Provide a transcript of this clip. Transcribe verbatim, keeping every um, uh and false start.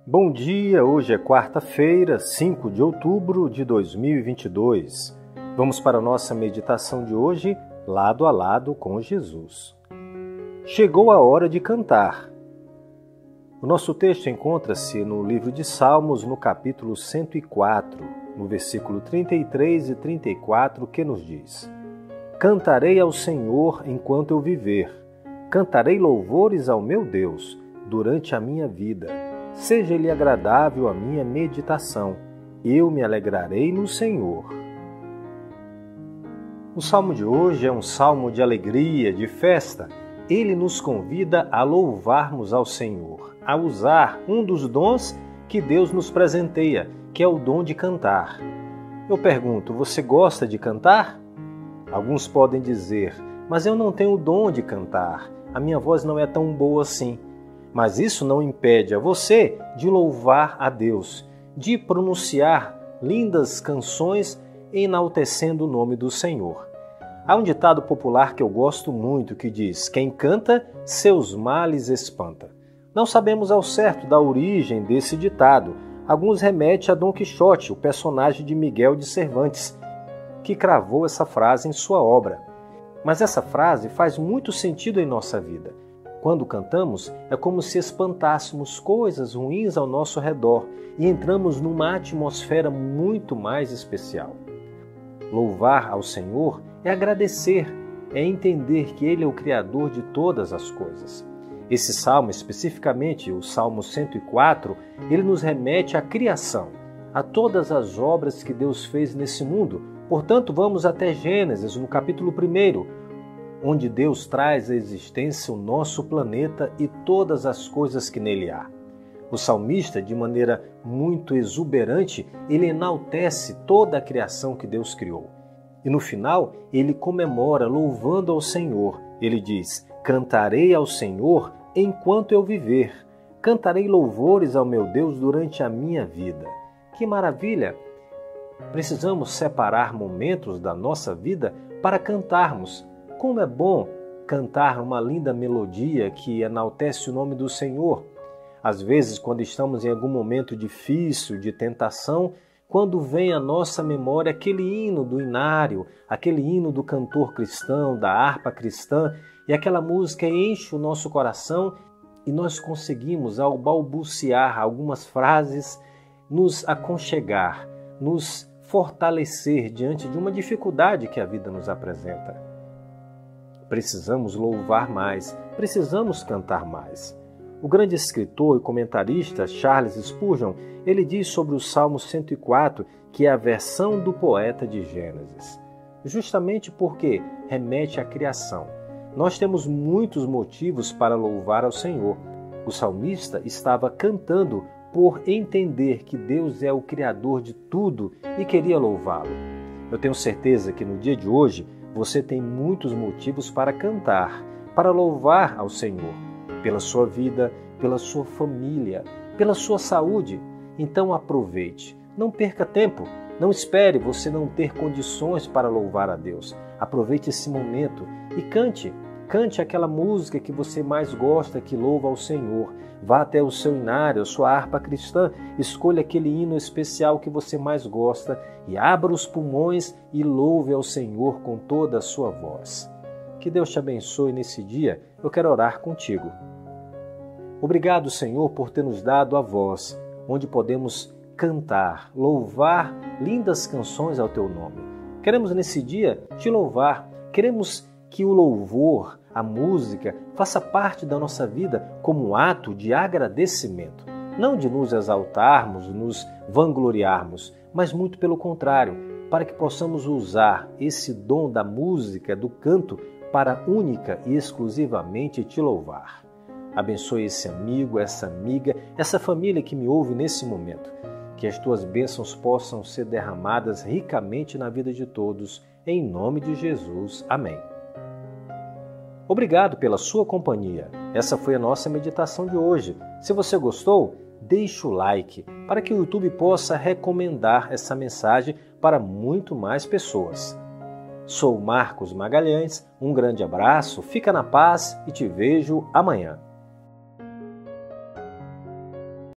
Bom dia, hoje é quarta-feira, cinco de outubro de dois mil e vinte e dois. Vamos para a nossa meditação de hoje, lado a lado com Jesus. Chegou a hora de cantar. O nosso texto encontra-se no livro de Salmos, no capítulo cento e quatro, no versículo trinta e três e trinta e quatro, que nos diz: Cantarei ao Senhor enquanto eu viver, cantarei louvores ao meu Deus durante a minha vida. Seja-lhe agradável a minha meditação, eu me alegrarei no Senhor. O salmo de hoje é um salmo de alegria, de festa. Ele nos convida a louvarmos ao Senhor, a usar um dos dons que Deus nos presenteia, que é o dom de cantar. Eu pergunto, você gosta de cantar? Alguns podem dizer, mas eu não tenho o dom de cantar, a minha voz não é tão boa assim. Mas isso não impede a você de louvar a Deus, de pronunciar lindas canções enaltecendo o nome do Senhor. Há um ditado popular que eu gosto muito que diz: quem canta, seus males espanta. Não sabemos ao certo da origem desse ditado. Alguns remetem a Dom Quixote, o personagem de Miguel de Cervantes, que cravou essa frase em sua obra. Mas essa frase faz muito sentido em nossa vida. Quando cantamos, é como se espantássemos coisas ruins ao nosso redor e entramos numa atmosfera muito mais especial. Louvar ao Senhor é agradecer, é entender que Ele é o Criador de todas as coisas. Esse salmo, especificamente o Salmo cento e quatro, ele nos remete à criação, a todas as obras que Deus fez nesse mundo. Portanto, vamos até Gênesis, no capítulo primeiro, onde Deus traz à existência o nosso planeta e todas as coisas que nele há. O salmista, de maneira muito exuberante, ele enaltece toda a criação que Deus criou. E no final, ele comemora louvando ao Senhor. Ele diz: cantarei ao Senhor enquanto eu viver. Cantarei louvores ao meu Deus durante a minha vida. Que maravilha! Precisamos separar momentos da nossa vida para cantarmos. Como é bom cantar uma linda melodia que enaltece o nome do Senhor. Às vezes, quando estamos em algum momento difícil, de tentação, quando vem à nossa memória aquele hino do inário, aquele hino do cantor cristão, da harpa cristã, e aquela música enche o nosso coração e nós conseguimos, ao balbuciar algumas frases, nos aconchegar, nos fortalecer diante de uma dificuldade que a vida nos apresenta. Precisamos louvar mais, precisamos cantar mais. O grande escritor e comentarista Charles Spurgeon, ele diz sobre o Salmo cento e quatro que é a versão do poeta de Gênesis, justamente porque remete à criação. Nós temos muitos motivos para louvar ao Senhor. O salmista estava cantando por entender que Deus é o Criador de tudo e queria louvá-lo. Eu tenho certeza que no dia de hoje você tem muitos motivos para cantar, para louvar ao Senhor, pela sua vida, pela sua família, pela sua saúde. Então aproveite, não perca tempo, não espere você não ter condições para louvar a Deus. Aproveite esse momento e cante, cante aquela música que você mais gosta, que louva ao Senhor. Vá até o seu inário, a sua harpa cristã, escolha aquele hino especial que você mais gosta e abra os pulmões e louve ao Senhor com toda a sua voz. Que Deus te abençoe nesse dia. Eu quero orar contigo. Obrigado, Senhor, por ter nos dado a voz, onde podemos cantar, louvar lindas canções ao Teu nome. Queremos nesse dia te louvar, queremos que o louvor, a música, faça parte da nossa vida como um ato de agradecimento. Não de nos exaltarmos, nos vangloriarmos, mas muito pelo contrário, para que possamos usar esse dom da música, do canto, para única e exclusivamente te louvar. Abençoe esse amigo, essa amiga, essa família que me ouve nesse momento. Que as tuas bênçãos possam ser derramadas ricamente na vida de todos. Em nome de Jesus. Amém. Obrigado pela sua companhia. Essa foi a nossa meditação de hoje. Se você gostou, deixe o like para que o YouTube possa recomendar essa mensagem para muito mais pessoas. Sou Marcos Magalhães, um grande abraço, fica na paz e te vejo amanhã.